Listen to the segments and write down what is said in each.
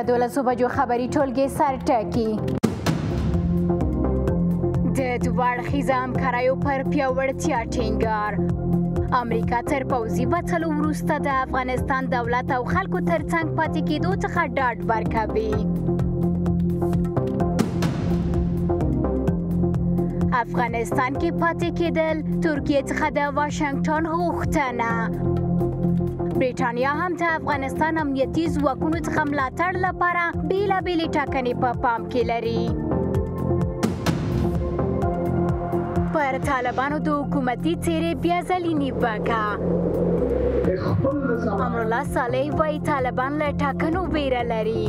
دولسو بجو خبري ټولګه سر ټاکي. د دوه اړخیزه همکاریو پر پیاوړتیا ټینګار. امریکا تر پوځي وتلو وروسته د افغانستان دولت او خلکو ترڅنګ پاتې کېدو څخه ډاډ ورکوي. افغانستان کې پاتې کېدل ترکیه څخه د واشنګټن غوښتنه. برېټانیا هم د افغانستان امنیتي ځواکونو څخه ملاتړ لپاره بېلابېلې ټاکنې په پام کې لري. پر طالبانو د حکومتي څېرې بیا ځلي نیوکه. امرالله صالح وایي طالبان له ټاکنو ویره لري.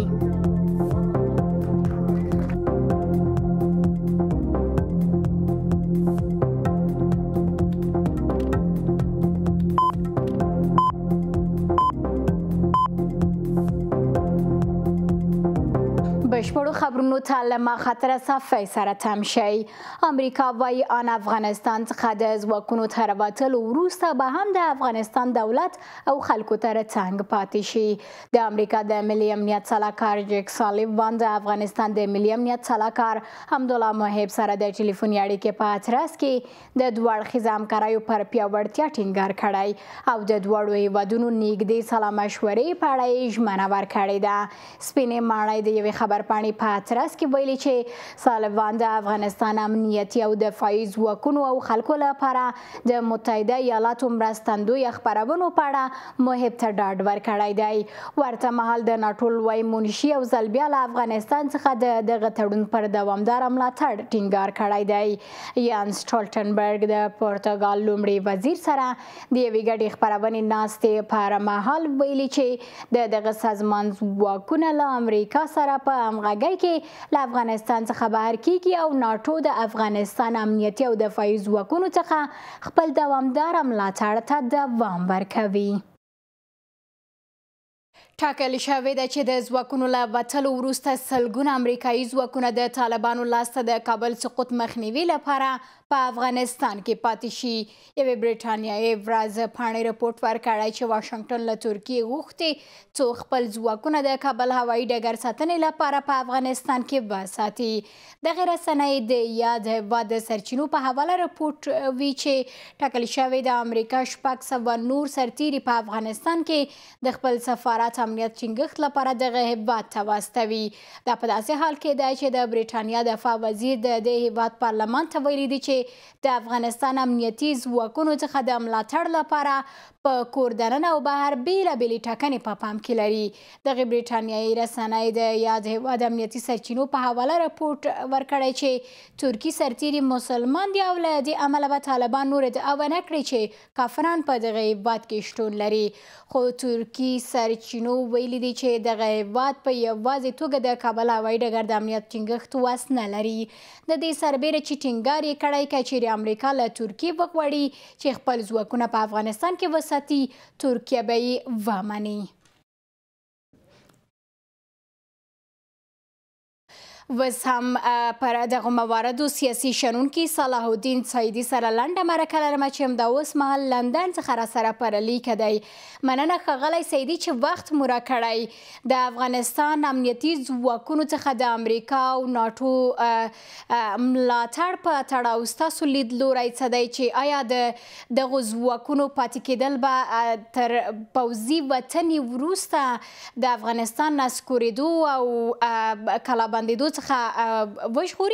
بشپړو خبرونو ته له مخاطره صفحې سره تم شئ. امریکا وایي آن افغانستان څخه د ځواکونو تر وتلو وروسته به هم د افغانستان دولت او خلکو ترڅنګ پاتې شي. د امریکا د ملي امنیت سلاکار جیک سالیوان د افغانستان د ملي امنیت سلاکار حمدالله محب سره د ټلیفوني اړیکې په اترس کې د دوه اړخیزه همکاریو پر پیاوړتیا ټینګار کړی او د دواړو هیوادونو نږدې سلا مشورې په اړه یې ژمنه ورکړې ده. سپینې ماڼۍ د یوې خبر پاڼې په اترس کې ویلي چې سالیوان د افغانستان امنیتي او دفاعي ځواکونو او خلکو لپاره د متحده ایالاتو مرستندوی خپرونو په اړه محب ته ډاډ ورکړی دی. ورته مهال د ناټو لوی منشي او ځلبیا له افغانستان څخه د دغه تړون پر دوامداره ملاتړ ټینګار کړی دی. یانس سټولټنبرګ د پرتګال لومړي وزیر سره د یوې ګډې خپرونې ناستې پر مهال ویلي چې دغه سازمان ځواکونه له امریکا سره په همغږۍ کې له افغانستان څخه بهر کیږي او ناټو د افغانستان امنیتي او دفاعي ځواکونو څخه خپل دوامداره ملاتړ ته دوام ورکوي. ټاکل شوې ده چې د ځواکونو له وتلو وروسته سلګونه امریکایي ځواکونه د طالبانو لاسته د کابل سقوط مخنیوي لپاره په افغانستان کې پاتې شي. یوې برېټانیایي ورځپاڼې رپورټ ورکړی چې واشنګټن له ترکیې غوښتي څو خپل ځواکونه د کابل هوایي ډګر ساتنې لپاره په افغانستان کې وساتي. دغې رسنۍ د یاد هېواد د سرچینو په حواله رپورټ وی چې ټاکل شوې د امریکا 600 نور سرتیري په افغانستان کې د خپل سفارت امنیت ټینګښت لپاره دغه هېواد ته واستوي. دا په داسې حال کې دی چې د برېټانیا دفاع وزیر د دې هېواد پارلمان ته ویلي دي چې د افغانستان امنیتي ځواکونو څخه د ملاتړ لپاره په کور دننه او بهر بېلابېلې ټاکنې په پام کې لري. دغې برېټانیایي رسنۍ د یاد هېواد امنیتي سرچینو په حواله رپورټ ورکړی چې ترکي سرتیري مسلمان دي او له دې امله به طالبان نور ادعا ونه کړي چې کافران په دغه هېواد کې شتون لري. خو ترکي سرچینو ویلي دي چې دغه هېواد په یوازې توګه د کابل هوایي ډګر د امنیت ټینګښت وس نه لري. د دې سربیره چې ټینګار یې کړی که چیرې امریکا له ترکیې وغواړي چې خپل ځواکونه په افغانستان کې وساتي ترکیه به یې ومني. وس هم پر دغه مواردو سیاسي شنونکي صلاح الدین سعیدي سره لنډه مرکه لرم چې همدا اوس مهال لندن څخه راسره پر لیکه دی. مننه ښاغلی سعیدي چې وخت مو راکړی. د افغانستان امنیتي ځواکونو څخه د امریکا او ناټو ملاتړ په تړاو ستاسو لیدلوری څه دی چې آیا د دغو ځواکونو پاتې کېدل به تر پوځي وتنې وروسته د افغانستان نسکورېدو او کلابندېدو څخه وژغوري؟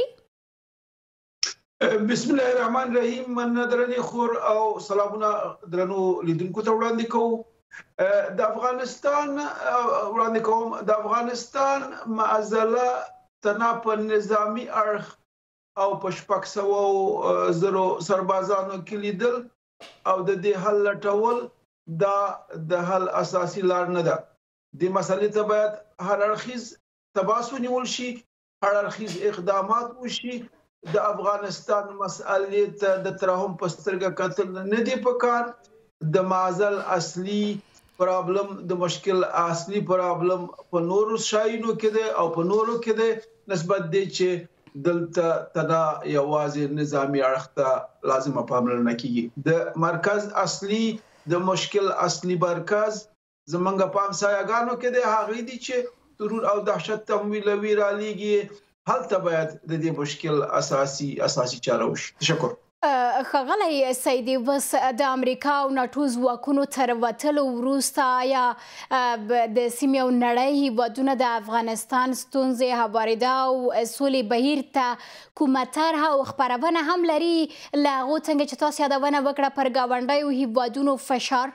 بسم الله الرحمن الرحیم. من درنې خور او سلامونه درنو لیدونکو ته وړاندې کوم. د افغانستان وړاندې کوم د افغانستان معضله تنها په نظامی اړخ او په 600,000 سربازانو کې لیدل او د دې حل لټول دا د حل اساسي لار نه ده. د مسلې ته باید هر اړخیز تباس ونیول شي، هر اړخیز اقدامات وشي. د افغانستان مسئلې ته د ترحم په سترګه کتل نه دی پکار. د معضل اصلي پرابلم د مشکل اصلي پرابلم په نورو شایونو کې دی او په نورو کې دی نسبت دی چې دلته تدا یوازې نظامی اړخ ته لازمه پاملرنه کیږي. د مرکز اصلي د مشکل اصلي مرکز زمونږ په همسایه‌ګانو کې دی، هغه دي چې ترور او دهشت تمویلوي رالیږي هلته باید د دې مشکل اساسي چاره وشي. تشکر. ښاغلی سیدي، اوس د امریکا او ناټو ځواکونو تر وتلو وروسته آیا د سیمې او نړۍ هیوادونه د افغانستان ستونزې هوارېده او سولې بهیر ته کومه طرحه او خپرونه هم لري له هغو څنګه چې تاسو یادونه وکړه پر ګاونډیو هیوادونو فشار؟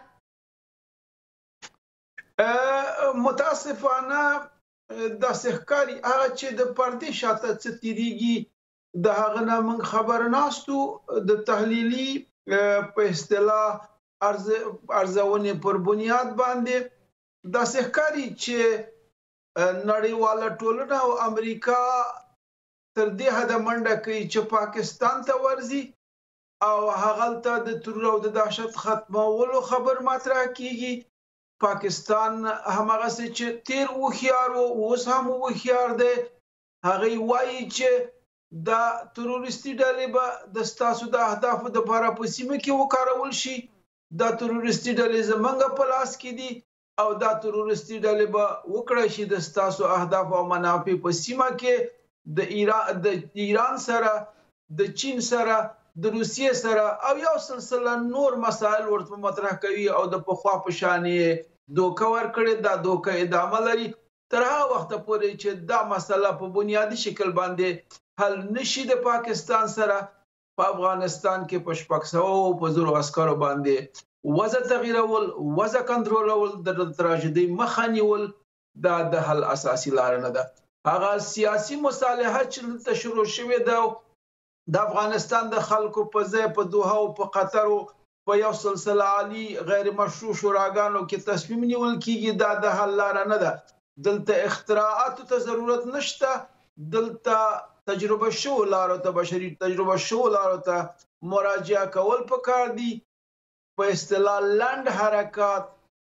متاسفانه داسې ښکاري هغه چې د پردې شاته څه تېرېږي د هغه نه موږ خبر ناستو. د تحلیلي په اصطلاح ارزونې پر بنیاد باندې داسې ښکاري چې نړیواله ټولنه او امریکا تر دې حده منډه کوي چې پاکستان ته ورځي او هغلته د ترور او د دهشت ختمولو خبر مطرح کیږي. پاکستان همغسې چې تیر هوښیار و اوس هم هوښیار دی. هغوی وایي چې دا تروریستي ډلې به د ستاسو د اهدافو دپاره په سیمه کې وکارول شي. دا تروریستي ډلې زمونږ په لاس کې دي او دا تروریستي ډلې به وکړی شي د ستاسو اهداف او منافع په سیمه کې د ایران سره، د چین سره، د روسیې سره او یو سلسله نور مسایل ورته مطرح کوي او د پخوا په شان یې دوکه ورکړې. دا دوکه ادامه لري تر هغه وخته پورې چې دا مسله په بنیادي شکل باندې حل نشي. د پاکستان سره په افغانستان کې په 600 په زرو عسکرو باندې وضع تغیرول، وضع کنټرولول، د تراژیدۍ مخه نیول دا د حل اساسي لار نه ده. هغه سیاسي مصالحه چې دلته شروع شوې ده د افغانستان د خلکو په ځای په دوحه او په قطر په یو سلسله عالی غیر مشروع شوراګانو کې تصمیم نیول کیږي، دا د حل لار نه ده. دلته اختراعاتو ته ضرورت نشته. دلته تجربه شو لارو ته، بشري تجربه شو لارو ته مراجعه کول پکار دي. په اصطلاح لنډ حرکات،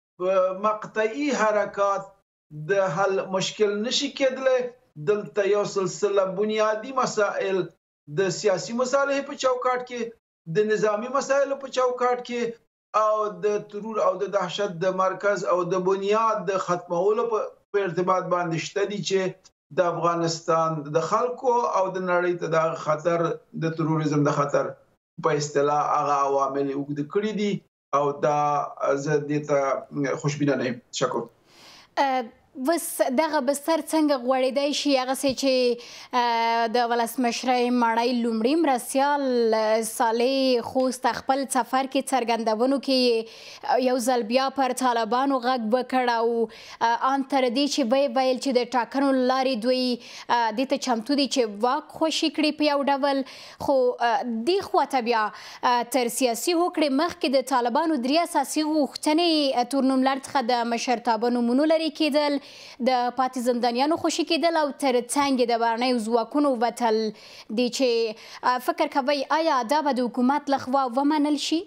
مقطعي حرکات د حل مشکل نشي کېدلی. دلته یو سلسله بنیادی مسائل د سیاسي مصالحې په چوکاټ کې، د نظامی مسایلو په چوکاټ کې او د ترور او د دهشت د مرکز او د بنیاد د ختمولو په ارتباط باندې شته دي چې د افغانستان د خلکو او د نړۍ ته د خطر، د تروریزم د خطر په اصطلاح هغه عوامل اوږده کړي دي او دا زه دې ته خوشبینه نه یم. شکر. وس دغه بستر څنګه غوړېدای شي هغسې چې د ولسمشرۍ ماڼۍ لومړي مرستیال صالح خوست خپل سفر کې څرګندونو کې یو ځل بیا پر طالبانو غږ وکړ او ان تر دې چې ویې ویل چې د ټاکنو له لارې دوی دې ته چمتو دي چې واک خوشي کړي په یو ډول. خو دې خواته بیا تر سیاسي هوکړې مخکې د طالبانو درې اساسي غوښتنې تورنوملړ څخه د مشرتابه نومونو لرې کېدل، د پاتې زندانیانو خوشي کېدل او تر څنګ د بهرنیو ځواکونو وتل دي چې فکر کوئ آیا دا به د حکومت لخوا ومنل شي؟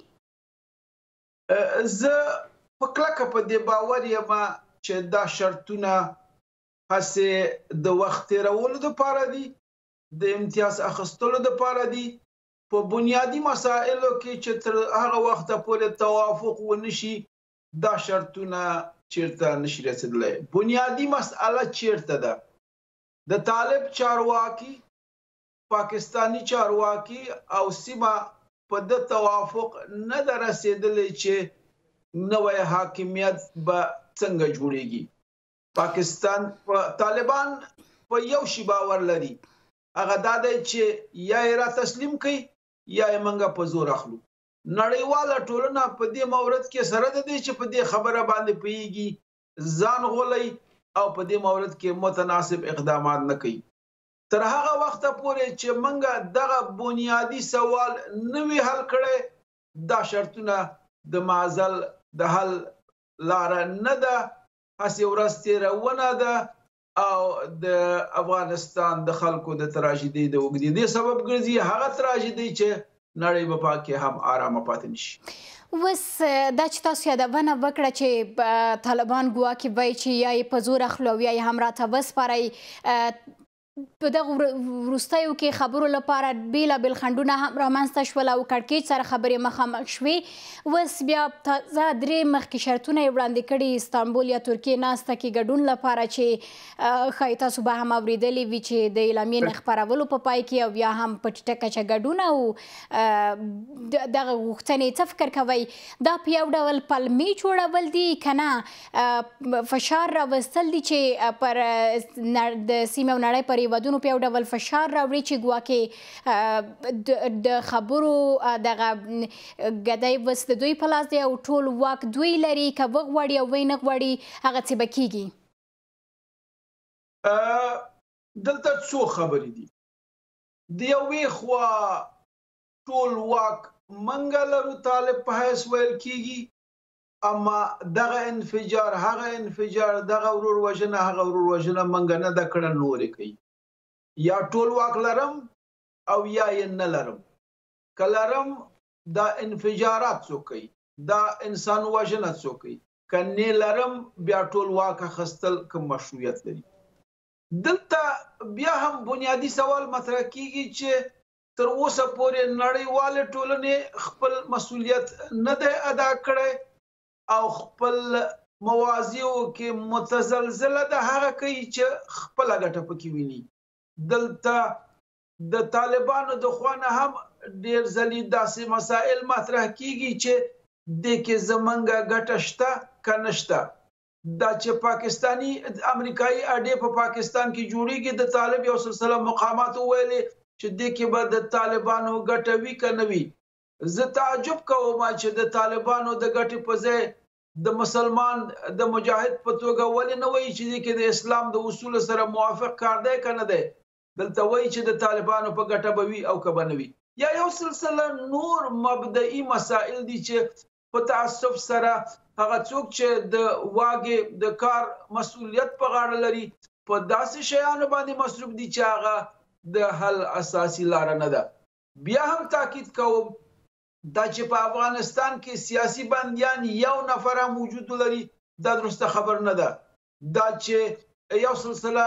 زه په کلکه په دې باور یم چې دا شرطونه هسې د وخت تېرولو دپاره دي، د امتیاز اخیستلو دپاره دي. په بنیادي مسایلو کې چې تر هغه وخته پورې توافق ونه شي دا شرطونه چیرته نشي رسیدلی. بنیادی مسئله چیرته ده؟ د طالب چارواکي، پاکستانی چارواکي او سیمه په د توافق نه ده رسیدلی چې نوی حاکمیت به څنګه جوړیږي. پاکستان طالبان په یو شی باور لري، هغه دا دی چې یا یې را تسلیم کوي یا یې موږ په زور اخلو. نړیواله ټولنه په دې مورد کې سره ده چې په دې خبره باندې پوهیږي، ځان غولي او په دې مورد کې متناسب اقدامات نه کوي. تر هغه وخته پورې چې موږ دغه بنیادی سوال نه وي حل کړی دا شرطونه د معزل د حل لاره نه ده، هسې ورځ تېرونه ده او د افغانستان د خلکو د تراژیدۍ د اوږدېدې سبب ګرځي. هغه تراژیدۍ چې نړۍ به پاکې هم آرامه پاتې نشي. اوس دا چې تاسو یادونه وکړه چې طالبان ګواکې وایي چې یا یې په زور اخلو او یا یې هم راته وسپارئ، په دغه وروستیو کې خبرو لپاره بېلابېل خنډونه هم رامنځته شول او کړکېچ سره خبرې مخامخ شوې. اوس بیا تازه 3 مخکې شرطونه یې وړاندې کړي استانبول یا ترکیې ناسته کې ګډون لپاره چې ښایي تاسو به هم اورېدلي وي چې د اعلامیې نه خپرولو په پای کې او بیا هم په ټیټه کچه ګډون او دغه غوښتنې څه فکر کوئ دا په یو ډول پلمې جوړول دي که نه فشار راوستل دي چې پر د سیمې او نړۍ پر هیوادونو په یو ډول فشار راوړي چې ګواکې د خبرو دغه ګدی اوس د دوی په لاس دی او ټول واک دوی لري که وغواړي او وی نه غواړي هغه څه به کیږي. دلته څو خبرې دي. د یوې خوا ټول واک منګه لرو طالب په حیث ویل کیږي، اما دغه انفجار هغه انفجار دغه ورور وژنه هغه ورور وژنه منګه نه ده کړه نورې کوي. یا ټول واک لرم او یا یې نه لرم. که لرم دا انفجارات څوک کوي، دا انسان وژنه څوک کوي، که نه لرم بیا ټول واک اخیستل کوم مشروعیت لري. دلته بیا هم بنیادي سوال مطرح کیږي چې تر اوسه پورې نړیوالې ټولنې خپل مسؤلیت نه دی ادا کړی او خپل موازیو کې متزلزله ده هغه کوي چې خپله ګټه پکې ویني. دلته د طالبانو د خوا نه هم ډېر ځلې داسې مسائل مطرح کیږي چې دې کې زمونږ ګټه شته که نشته. دا چې پاکستاني امریکایي اډې په پاکستان کې جوړیږي د طالب یو سلسله مقامات ویلې چې دې کې به د طالبانو ګټه وي که نه وي. زه تعجب کوم چې د طالبانو د ګټې په ځای د مسلمان د مجاهد په توګه ولې نه وایي چې دې کې د اسلام د اصولو سره موافق کار دی که نه دی. دلته وایي چې د طالبانو په ګټه به وي او که به نه وي. یا یو سلسله نور مبدئي مسائل دي چې په تعصب سره هغه څوک چې د واګې د کار مسؤلیت په غاړه لري په داسې شیانو باندې مصروف دي چې هغه د حل اساسي لاره نه ده. بیا هم تاکید کوم دا چې په افغانستان کې سیاسي بندیان یو نفر هم وجود لري دا درسته خبر نه ده. دا چې یو سلسله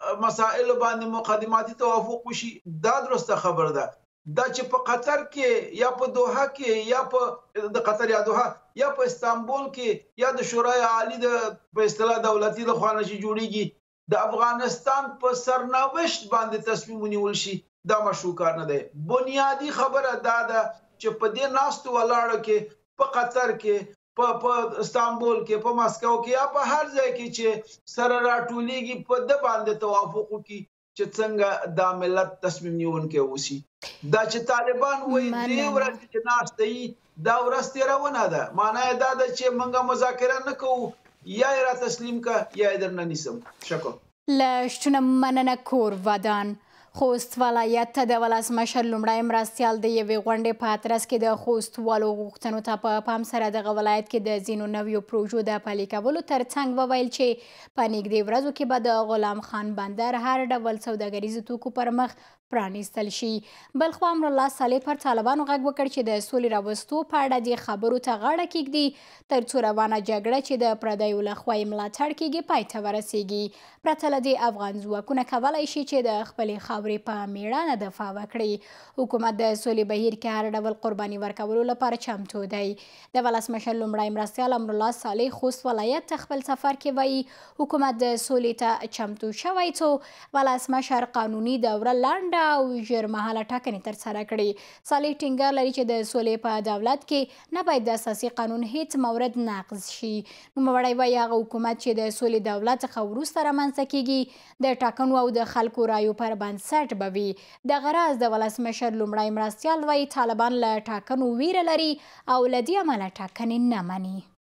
مسائل باندې مقدماتي توافق وشي دا درسته خبر ده. دا چې په قطر کې یا په دوحه کې یا په د قطر یا دوحه یا په استانبول کې یا د شورای عالی د په اصطلاح دولتي له خوا نه چې جوړیږي د افغانستان په سرنوشت باندې تصمیم ونیول شي دا مشروع کار نه دی. بنیادی خبره دا ده چې په دې ناستو ولاړو کې په قطر کې په استانبول کې په مسکو کې یا په هر ځای کې چې سره راټولیږي په د باندې توافق وکړي چې څنګه دا ملت تصمیم نیونکی اوسي. دا چې طالبان وایي دې ورځ چې ناسته یي دا ورځ تېرونه ده، معنا یې دا ده چې موږ مذاکره نه کوو یا یې را تسلیم که یا یې درنه نیسم. شکر. له شتونه مننه کور ودان. خوست ولایت ته د ولسمشر لومړی مرستیال د یوې غونډې په اترس کې د خوستوالو غوښتنو ته په پام سره دغه ولایت کې د ځینو نویو پروژو د پلي کولو ترڅنګ وویل چې په نږدې ورځو کې به د غلام خان بندر هر ډول سوداګریزو توکو پر مخ پرانیستل شي. بلخوا امرالله صالح پر طالبانو غږ وکړ چې د سولې راوستو په اړه دې خبرو ته غاړه کیږدي تر څو روانه جګړه چې د پردیو لخوا یې ملاتړ کیږي پای ته ورسیږي. پرته له دې افغان ځواکونه کولی شي چې د خپلې خاورې په میړانه دفاع وکړي. حکومت د سولې بهیر کې هر ډول قرباني ورکولو لپاره چمتو دی. د ولسمشر لومړی مرستیال امرالله صالح خوست ولایت ته خپل سفر کې وایي حکومت د سولې ته چمتو شوی څو ولسمشر قانوني دوره لنډه او ژر مهاله ټاکنې ترسره کړي. صالح ټینګار لري چې د سولې په دولت کې نه باید د اساسي قانون هیڅ مورد ناقض شي. نوموړی وایي هغه حکومت چې د سولې دولت څخه وروسته رامنځته کیږي د ټاکنو او د خلکو رایو پر بنسټ به وي. دغه راز د ولسمشر لومړی مرستیال وایي طالبان له ټاکنو ویره لري او له دې امله ټاکنې نه مني.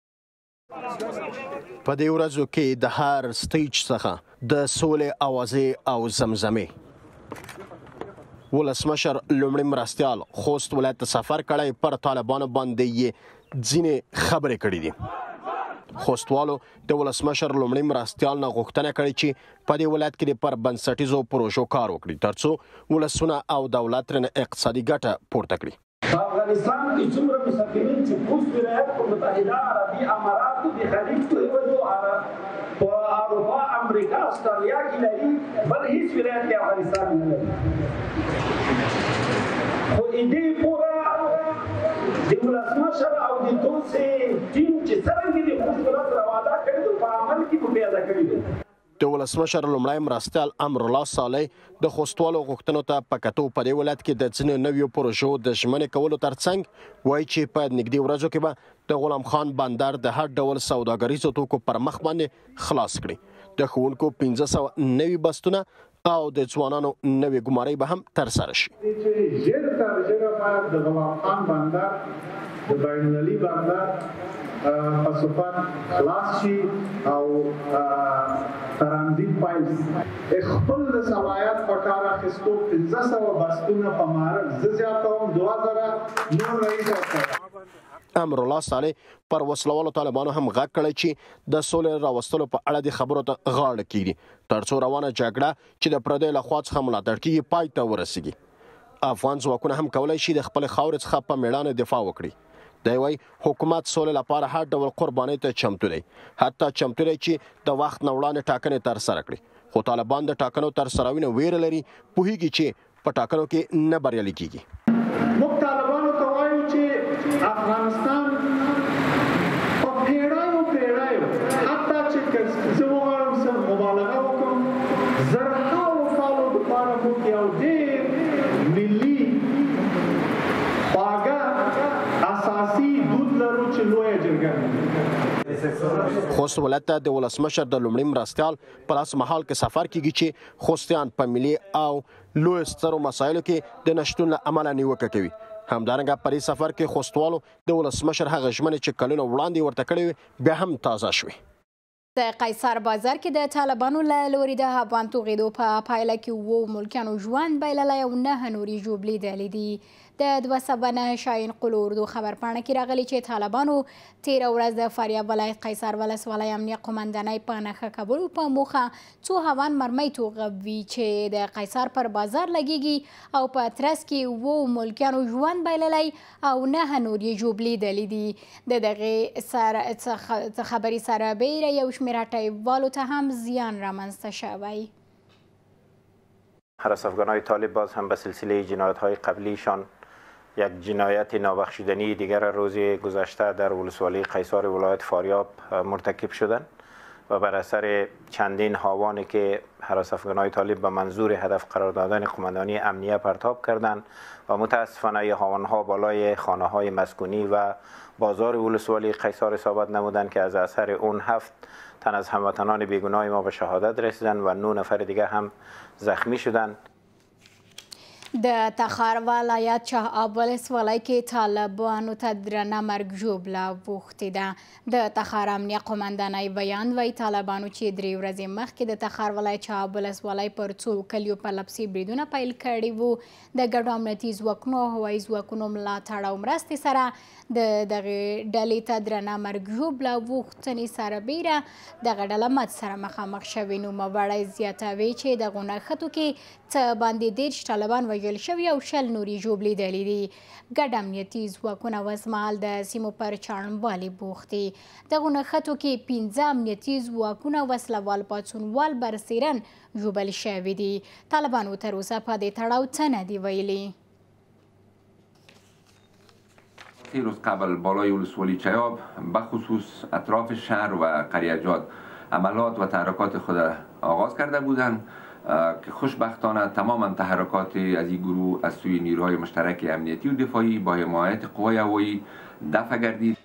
په دې ورځو کې د هر سټیج څخه د سولې اوازې او زمزمې ولسمشر لومړی مرستیال خوست ولایت ته سفر کړی پر طالبانو باندې یې ځینې خبرې کړې دي. خوستوالو د ولسمشر لومړی مرستیال نه غوښتنه کړې چې په دې ولایت کې پر بنسټیزو پروژو کار وکړي ترڅو ولسونه او دولت ترې اقتصادي ګټه پورته کړي. په افغانستان کې څومره مسافرین چې خوست ولایت په متحده عربي اماراتو د خلیج په هیوادو په اروپا امریکا استرالیا کې لري بل هیڅ ولایت کې افغانستان نه لري خو دې پورا د ولسمشر او د توسي ټیم چې څنګه دې خپل سره وعده کړی په عمل کې په پیاده کړی د ولسمشر لومړی مرستیال امرالله صالح د خوستوالو غوښتنو ته په کتو په دې ولایت کې د ځینو نویو پروژو د ژمنې کولو ترڅنګ وایي چې په نږدې ورځو کې به د غلام خان بندر د هر ډول سوداګریزو توکو پر مخ باندې خلاص کړي د ښوونکو 1500 نوي بستونه او د ځوانانو نوې ګمارۍ به هم ترسره شي ژر تر ژره باید د غلام خان بندر د بین المللي بندر په صفت خلاص شي او ترانزیت پیل خپل د صلاحیت په کار اخیستو 1500 بستونه په مهارت زیاتوم 2000 نور رئیس امرالله صالح پر وسلوالو طالبانو هم غږ کړی چې د سولې راوستلو په اړه د خبرو ته غاړه کیږي ترڅو روانه جګړه چې د پردیو لخوا څخه ملاتړ کیږي پای ته ورسیږي افغان ځواکونه هم کولی شي د خپل خاورې څخه په میړانه دفاع وکړي دی وايي حکومت سولې لپاره هر ډول قربانۍ ته چمتو دی حتی چمتو دی چې د وخت نه وړاندې ټاکنې ترسره کړي خو طالبان د ټاکنو ترسروي نه ویره لري پوهیږي چې په ټاکنو کې نه بریالي کیږي موږ طالبانو ته وایو چې افغانستان په پیړیو حتی چې زه وغواړم څه مبالغه وکړم زرهاو کالو دپاره موږ یو ډېر ملي خواږه اساسي دود لرو چې لویه جرګه خوست ولایت ته د ولسمشر د لومړي مرستیال په لاس مهال کې سفر کیږي چې خوستیان په ملي او لوی سترو مسایلو کې د نشتون له امله نیوکه کوي همدارنګه په دې سفر کې خوستوالو د ولسمشر هغه ژمنې چې کلونه وړاندې ورته کړې بیا هم تازه شوې د قیصر بازار کې د طالبانو له لوري د افغان توغېدو په پایله کې 7 ملکیانو ژوند بایللی او 9 نورې ژوبلې دلې دي د 209 شاهین قل اردو خبرپاڼه کې راغلي چې طالبانو تیره ورځ د فاریاب ولایت قیصر ولسوالۍ امنیه قومندانۍ په نښه کولو په موخه څو هوان مرمۍ توغوي چې د قیصر پر بازار لګیږي او په ترڅ کې 7 ملکیانو ژوند بایللی او 9 نورې ژوبلې دلې دي د دغې خبري سره بیره یو شمېر هټیوالو ته هم زیان رامنځته شوی حراس افغانهای طالب باز هم به سلسله جنایت‌های قبلیشان یک جنایت نابخشودنی دیگر روز گذشته در ولسوالی قیصر ولایت فاریاب مرتکب شدند و بر اثر چندین هاوانی که حراس افغانهای طالب به منظور هدف قرار دادن قماندانی امنیه پرتاب کردند و متاسفانه هاوانها بالای خانه‌های مسکونی و بازار ولسوالی قیصر اصابت نمودند که از اثر اون 7 تن از هموطنان بیگناه ما به شهادت رسیدند و 9 نفر دیگه هم زخمی شدند. د تخار ولایت شاه ولسوالۍ کې طالبانو ته درنه مرګ ژوبله اوښتې ده د تخار امنیه قومندانۍ بیان وایي طالبانو چې 3 ورځې مخکې د تخار ولایت شاه ولسوالۍ پر څو کلیو پرلپسې بریدونه پیل کړي وو د ګډو امنیتي ځواکونو او هوایي ځواکونو ملاتړ او مرستې سره د دغې ډلې ته درنه مرګ ژوبله اوښتنې سربیره دغه ډله مات سره مخامخ شوې نوموړی زیاتوي چې دغو نښتو کې څه باندې 10 طالبان وژل شوي او 10 نورې ژوبلې دلې دي ګډ امنیتي ځواکونه اوسمهال د سیمو پر چاڼوالي بوخت دي دغو نښتو کې 15 امنیتي ځواکونه وسلوال پاڅونوال برسېرن ژوبل شوي دي طالبانو تر اوسه په دې تړاو څه نه دي ویلي روز قبل بالای ولسوالی چیاب بخصوص اطراف شهر و قریه‌جات عملات و تحرکات خود آغاز کرده بودند که خوشبختانه تماما تحرکات از این گروه از سوی نیروهای مشترک امنیتی و دفاعی با حمایت قوای هوایی دفع گردید.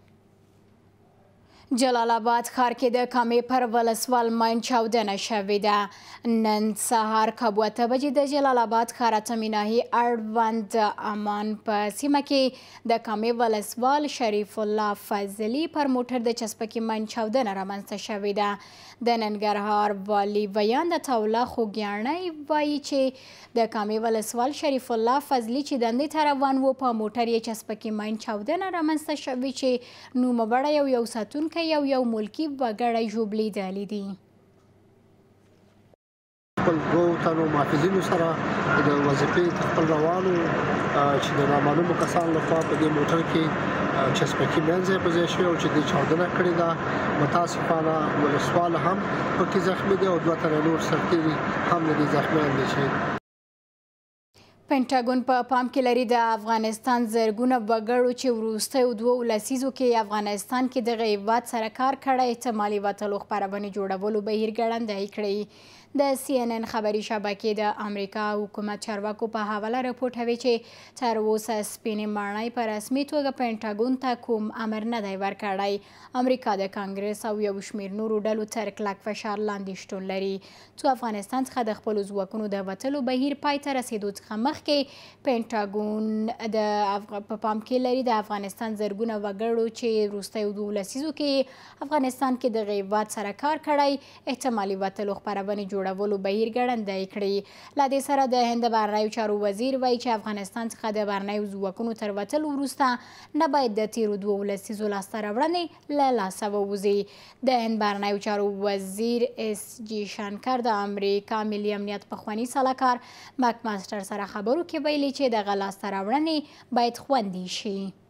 جلال آباد ښار کې د کامې پر ولسوال ماین چاودنه شوې ده نن سهار کابو 8 بجې د جلال آباد ښار اتمې ناحیې اړوند امان په سیمه کې د کامې ولسوال شریف الله فضلي پر موټر د چسپکې ماین چاودنه رامنځته شوې ده د ننګرهار والي بیان د توله خوږیاڼۍ وایي چې د کامې ولسوال شریف الله فضلي چې دندې ته روان و په موټر یې چسپکې ماین چاودنه رامنځته شوې چې نوموړی یو ساتونکی یو ملکی وګړی ژوبلې دلې دي خپل 2 تنو محافظینو سره د وظیفې خپل روانو چې د نامعلومو کسانو لخوا په دې موټر کې چسپکي منځه په ځای شوی او چې د چاودنه کړې ده. متاسفانه ولسوال هم پکې زخمی دی او 2 تنه نور سرتیري هم د زخمیان دي شي. پینټاګون په پام کې لري د افغانستان زرګونه وګړو چې وروستیو 2 لسیزو کې افغانستان کې د هیواد سره کار کړی احتمالي وتلو خپرونې جوړولو بهیر ګړندی کړی. د CNN خبري شبکې د امریکا حکومت چارواکو په حواله راپورټوي چې تر اوسه سپینې ماڼۍ په رسمي توګه پینټاګون ته کوم امر نه دی ورکړی. امریکا د کانګرس او یو شمېر نورو ډلو تر کلک فشار لاندې شتون لري څو افغانستان څخه د خپلو ځواکونو د وتلو بهیر پای ته رسېدو څخه مخکې پینټاګون په پام کې لري د افغانستان زرګونه وګړو چې وروستیو 2 لسیزو کې افغانستان کې د هیواد سره کار کړی احتمالي وتلو خپرونې جوړولو بهیر ګړندی کړي. له دې سره د هند بهرنیو چارو وزیر وایي چې افغانستان څخه د بهرنیو ځواکونو تر وتلو وروسته نه باید د تیرو 2 لسیزو لاسته راوړنې له لاسه ووځي. د هند بهرنیو چارو وزیر SG شانکر د امریکا ملي امنیت پخواني سلاکار مک ماستر سره خبرو کې ویلي چې دغه لاسته راوړنې باید خوندي شي.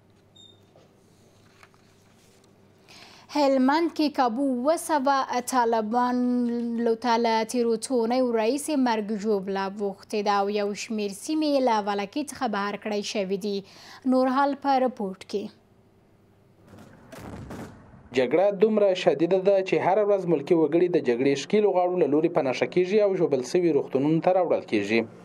هلمند کې کابو 200 طالبان له تیرو څو اونیو راهیسې مرګ ژوبله بوختې ده او یو شمېر سیمې له ولکې څخه بهر کړی شوي دي. نور حال په رپورټ کې. جګړه دومره شدیده ده چې هر ورځ ملکي وګړي د جګړې ښکیلو غاړو له لوري په نښه کېږي او ژوبل سوي روغتونونو ته راوړل کېږي.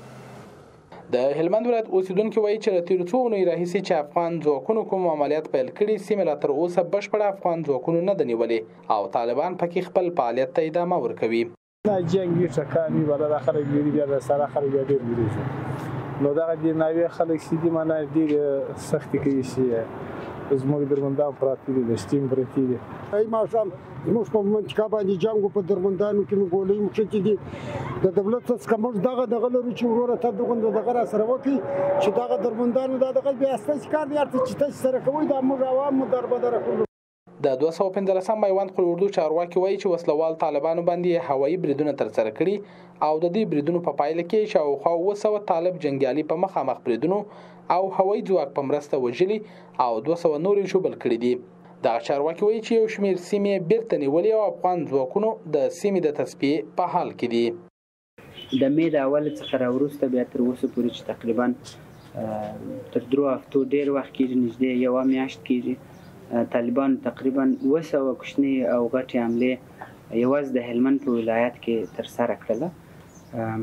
د هلمند ولایت اوسیدونکي وایي چې له تیرو څو اونیو راهیسې چې افغان ځواکونو کوم عملیات پیل کړي سیمې لا تر اوسه بشپړه افغان ځواکونو نه ده نیولې او طالبان پکې خپل فعالیت ته ادامه ورکوي. جنګ وي ټکانې ولا د خلک ګیري بیا د سره خلک بیا ډېر ویرېږي نو دغه دې ناوې خلک چې دي معنی ډېر سختې کوي چې زموږ درمندان پراته دي د سټیم پرتې دي. ماښام زموږ په منطقه باندې جنګ په درمندانو کې مو ګولۍ مخکې دي د دولت څخه موږ دغه لرو چې وروره ته دغه را سره وکړي چې دغه درمندانو دغه بیا ستاسې کار دی چې تاسې سره کوئ دا موږ عوام مو دربدره کړو. د 215 میوند خپل اردو چارواکي وایي چې وسلوال طالبانو باندې هوایي بریدونه ترسره کړي او د دې بریدونو په پایله کې شاوخوا 200 طالب جنګیالي په مخامخ بریدونو او هوایي ځواک په مرسته وژلي او 200 نور ژوبل کړي دي. دغه چارواکي وایي چې یو شمېر سیمې بیرته نیولې او افغان ځواکونو د سیمې د تصفیې په حال کې دي. د مې د اول څخه راوروسته بیا تر اوسه پورې چې تقریبا تر 3 هفتو ډېر وخت کېږي نږدې یوه میاشت کېږي طالبان تقریبا 200 کوچنۍ او غټې حملې یوازې د هلمند په ولایت کې ترسره کړله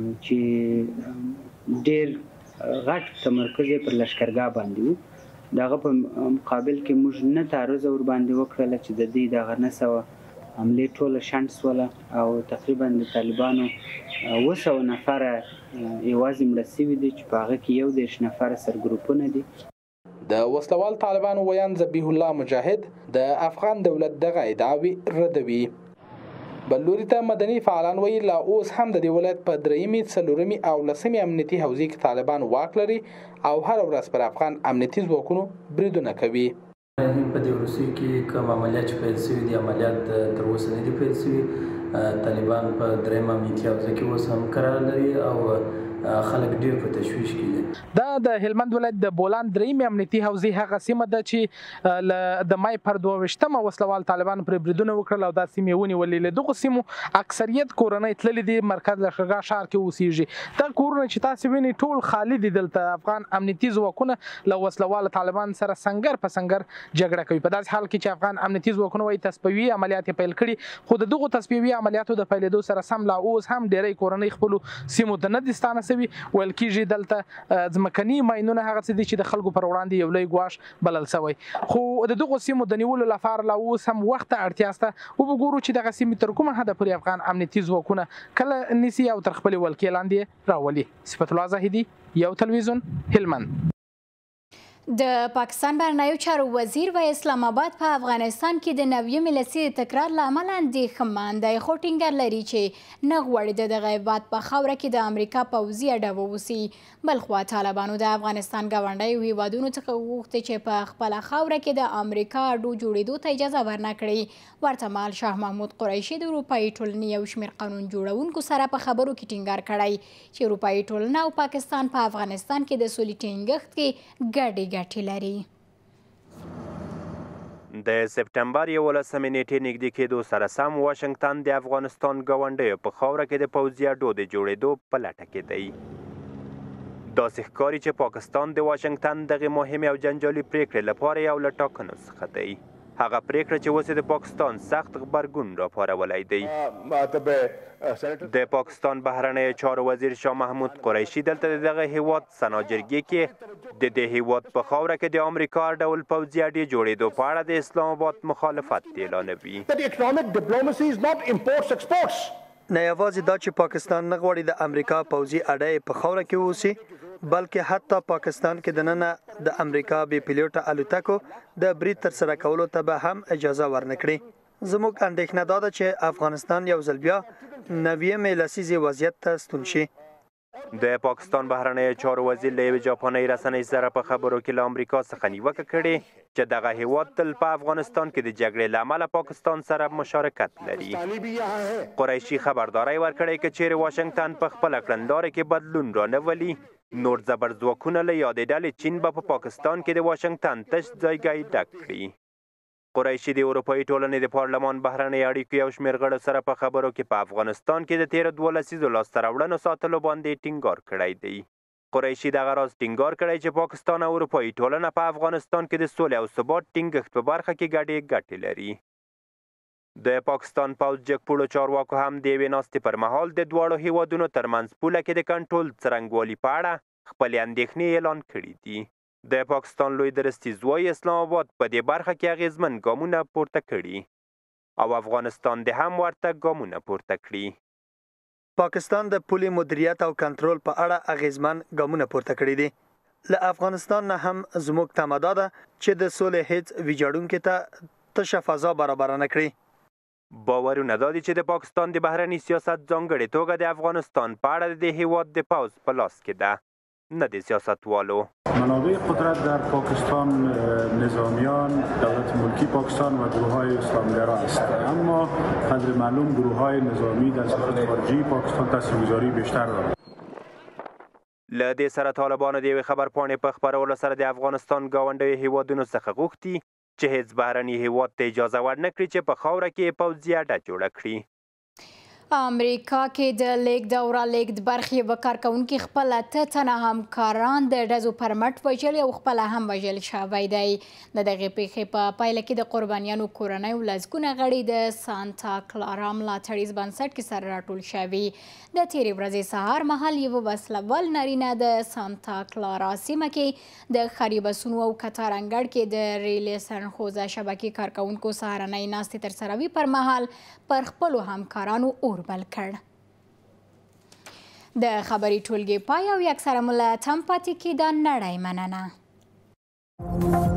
چې ډېر غټ تمرکز یې پر لښکرګاه باندې و. دغه په مقابل کې موږ نه تعرض ورباندې وکړله چې د دې دغه 900 حملې ټوله شنډ سوله او تقریبا د طالبانو 200 نفره یوازې مړه سوي دي چې په هغه کې 11 نفره سرګروپونه دي. د وسلوال طالبانو ویان ذبیح الله مجاهد د افغان دولت دغه ادعاوې ردوي. بل لوري ته مدني فعالان وایي لا اوس هم د دې ولایت په 3 څلورمې او 10مې امنیتي حوزې کې طالبان واک لري او هر ورځ پر افغان امنیتي ځواکونو بریدونه کوي. په دې وروستیو کې کوم عملیات چې پیل شوي دي عملیات تر اوسه نه دي پیل شوي. طالبان په 3 امنیتي حوزه کې اوس هم قرار لري او خلک ډیر په تشویش کې دي. دا د هلمند ولایت د بولان 3 امنیتي حوزې هغه سیمه ده چې د مای پر 22 وسلوال طالبان پر بریدونه وکړل او دا سیمې ونیولې. له دغه سیمو اکثریت کورنۍ تللي دي مرکز لښکرګاه ښار کې اوسېږي. دا کورونه چې تاسو وینئ ټول خالي دي. دلته افغان امنیتي ځواکونه له وسلوال طالبان سره سنګر په سنګر جګړه کوي. په داسې حال کې چې افغان امنیتي ځواکونه وایي تصفیوي عملیات پیل کړي خو د دغو تصفیوي عملیاتو د پیلېدو سره سم لا اوس هم ډېری کورنۍ خپلو سیمو ته نه دي ستانه سوي. ویل کېږي دلته ځمکني ماینونه هغه څه دي چې د خلکو پر وړاندې یو لوی ګواښ بلل سوی. خو د دغو سیمو د نیولو لپاره لا اوس هم وخت ته اړتیا شته. وګورو چې دغه سیمې تر کومه حده پورې افغان امنیتي ځواکونه کله نیسي او تر خپلې ولکې لاندې راولي. صفت الله زاهدي، یو تلویزیون، هلمند. د پاکستان بهرنیو چارو وزیر و اسلام آباد په افغانستان کې د نویم لسی تکرار له امله اندېښمن دی، خو ټینګار لري چې نه غواړي د دغه هېواد په خاوره کې د امریکا پوځي اډه واوسي. بلخوا طالبانو د افغانستان ګاونډیو هېوادونو څخه وغوښتي چې په خپله خاوره کې د امریکا اډو جوړېدو ته اجازه ورنه کړي. ورته مهال شاه محمود قریشي د اروپایي ټولنې یو شمېر قانون جوړونکو سره په خبرو کې ټینګار کړی چې اروپایي ټولنه او پاکستان په افغانستان کې د سولې ټینګښت کې ګډې لري. د سپټمبر 11 نیټې نږدې کېدو سره سم واشنګټن د افغانستان ګاونډیو په خاوره کې د پوځي اډو د جوړېدو په لټه کې دی. داسې ښکاري چې پاکستان د واشنګټن دغې مهمې او جنجالي پریکړې لپاره یو له ټاکنو څخه دی. هغه پریکړه چې اوس د پاکستان سخت غبرګون راپارولی دی. د پاکستان بهرنیو چارو وزیر شاه محمود قریشي دلته د دغه هیواد سنا جرګې کې د دې هیواد په خاوره کې د امریکا ډول پوځي اډې جوړېدو په اړه د اسلام آباد مخالفت اعلانوي. نه یوازې دا چې پاکستان نه غواړي د امریکا پوځي اډې په خاوره کې واوسي، بلکې حتی پاکستان کې دننه د امریکا بې پیلوټه الوتکو د برید ترسره کولو ته به هم اجازه ورنکړي. زموږ اندېښنه دا ده چې افغانستان یو ځل بیا نویمې لسیزې وضعیت ته ستون شي. د پاکستان بهرنیو چارو وزیر له یوې جاپانۍ رسنۍ سره په خبرو کې له امریکا څخه نیوکه کړې چې دغه هیواد تل په افغانستان کې د جګړې له امله پاکستان سره مشارکت لري. قریشي خبرداری ورکړی که چیرې واشنګټن په خپله کړندلارې کې بدلون رانولي، نور زبرځواکونه له یادې ډلې چین به په پاکستان کې د واشنګټن تش ځایګی ډک کړي. قریشي د اروپایي ټولنې د پارلمان بهرنۍ اړیکو یو شمېر غړو سره په خبرو کې په افغانستان کې د تېرو 12 لسیزو لاسته راوړنو ساتلو باندې ټینګار کړی دی. قریشي دغه راز ټینګار کړی چې پاکستان او اروپایي ټولنه په افغانستان کې د سولې او ثبات ټینګښت په برخه کې ګډې ګټې لري. د پاکستان پوځ جګپوړو چارواکو هم د یوې ناستې پر مهال د دواړو هیوادونو ترمنځ پوله کې د کنټرول څرنګوالي په اړه خپلې اندېښنې اعلان کړي دي. د پاکستان لوی درستیز وايي اسلام آباد په دې برخه کې اغیزمن ګامونه پورته کړي او افغانستان د هم ورته ګامونه پورته کړي. پاکستان د پولي مدیریت او کنټرول په اړه اغیزمن ګامونه پورته کړي دي. له افغانستان نه هم زموږ تمه دا ده چې د سولې هیڅ ویجاړونکي ته تشه فضا برابره نه کړي. باورونه دا دي چې د پاکستان د بهرني سیاست ځانګړې توګه د افغانستان په اړه د هیواد د پوځ په لاس کې ده، نه د سیاستوالو. منابع قدرت در پاکستان نظامیان، دولت ملکی پاکستان و گروه‌های اسلامگرا است، اما قدر معلوم گروه‌های نظامی در سیاست خارجی پاکستان تاثیرگذاری بیشتر دارند. له دې سره طالبانو د یوې خبرپاڼې په خپرولو سره د افغانستان ګاونډیو هیوادونو څخه غوښتي چې هیڅ بهرني هیواد ته اجازه ورنکړي چې په خاوره کې پوځي اډه جوړه کړي. امریکا کې د لیږد او رالیږد برخې یوه کارکوونکي خپل 8 تنه همکاران د ډزو پر مټ وژلي او خپله هم وژل شوی دی. د دغې پیښې په پایله کې د قربانیانو کورنیو لسګونه غړي د سانتا کلارا ملاتړیز بنسټ کې سره راټول شوي. د تېرې ورځې سهار مهال یوه وسلوال نارینه د سانتا کلارا سیمه کې د ښاري بسونو او کتار انګړ کې د ریلې سرنخوزه شبکې کارکوونکو سهارنۍ ناستې ترسره وي پر مهال پر خپلو همکارانو بل کړ. د خبري ټولګې پای او یک سره مو له تم پاتې کېدا نړۍ مننه.